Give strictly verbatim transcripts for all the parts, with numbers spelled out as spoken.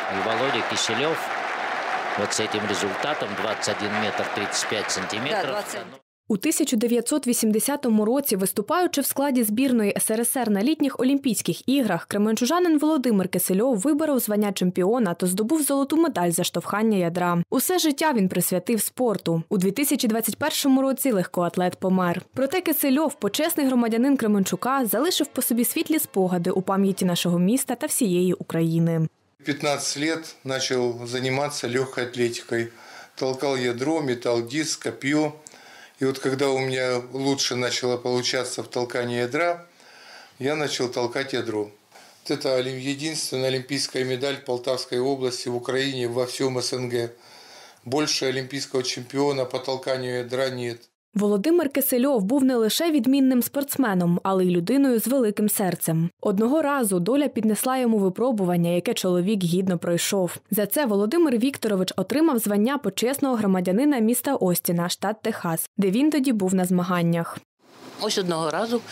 И Володя Киселев вот с этим результатом двадцать один метр тридцать пять сантиметров. Да, двадцать. У тисяча дев'ятсот вісімдесятому році, виступаючи в складі збірної ес ер ес ер на літніх Олімпійських іграх, кременчужанин Володимир Кисельов виборов звання чемпіона та здобув золоту медаль за штовхання ядра. Усе життя він присвятив спорту. У дві тисячі двадцять першому році легкоатлет помер. Проте Кисельов, почесний громадянин Кременчука, залишив по собі світлі спогади у пам'яті нашого міста та всієї України. пятнадцать лет начал заниматься легкой атлетикой. Толкал ядро, метал диск, копье. И вот когда у меня лучше начало получаться в толкании ядра, я начал толкать ядро. Вот это единственная олимпийская медаль Полтавской области в Украине, во всем эс эн гэ. Больше олимпийского чемпиона по толканию ядра нет. Володимир Кисельов був не лише відмінним спортсменом, але й людиною з великим серцем. Одного разу доля піднесла йому випробування, яке чоловік гідно пройшов. За це Володимир Вікторович отримав звання почесного громадянина міста Остіна, штат Техас, де він тоді був на змаганнях. Ось одного разу,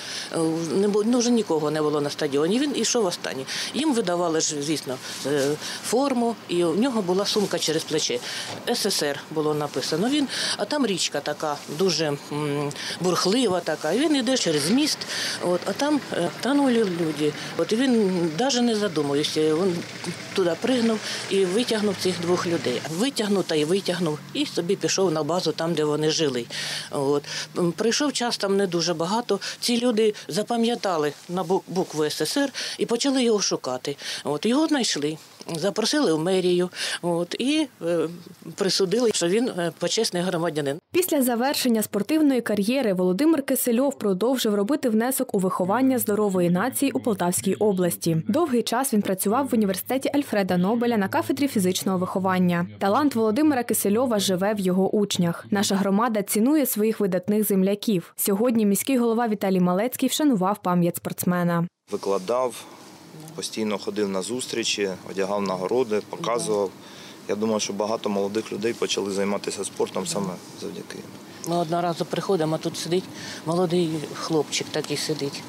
ну, вже нікого не було на стадіоні, він йшов останній. Їм видавали ж, звісно, форму, і у нього була сумка через плече. ес ес ер було написано. Він, а там річка така, дуже бурхлива така. І він йде через міст, от, а там танули люди. От, і він навіть не задумується, він туди пригнув і витягнув цих двох людей. Витягнув та й витягнув, і собі пішов на базу там, де вони жили. От. Прийшов час там не дуже багато. Ці люди запам'ятали на букву ес ес ер і почали його шукати. От, його знайшли, запросили в мерію от, і е, присудили, що він почесний громадянин. Після завершення спортивної кар'єри Володимир Кисельов продовжив робити внесок у виховання здорової нації у Полтавській області. Довгий час він працював в університеті Альфреда Нобеля на кафедрі фізичного виховання. Талант Володимира Кисельова живе в його учнях. Наша громада цінує своїх видатних земляків. Сьогодні міський голова Віталій Малецький вшанував пам'ять спортсмена. Викладав, постійно ходив на зустрічі, одягав нагороди, показував. Я думаю, що багато молодих людей почали займатися спортом саме завдяки. Ми одного разу приходимо, а тут сидить молодий хлопчик такий сидить.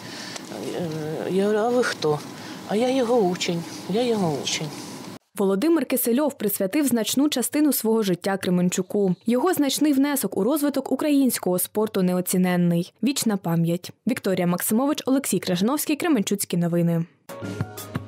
Я говорю, а ви хто? А я його учень, я його учень. Володимир Кисельов присвятив значну частину свого життя Кременчуку. Його значний внесок у розвиток українського спорту неоціненний. Вічна пам'ять. Вікторія Максимович, Олексій Крижановський, Кременчуцькі новини.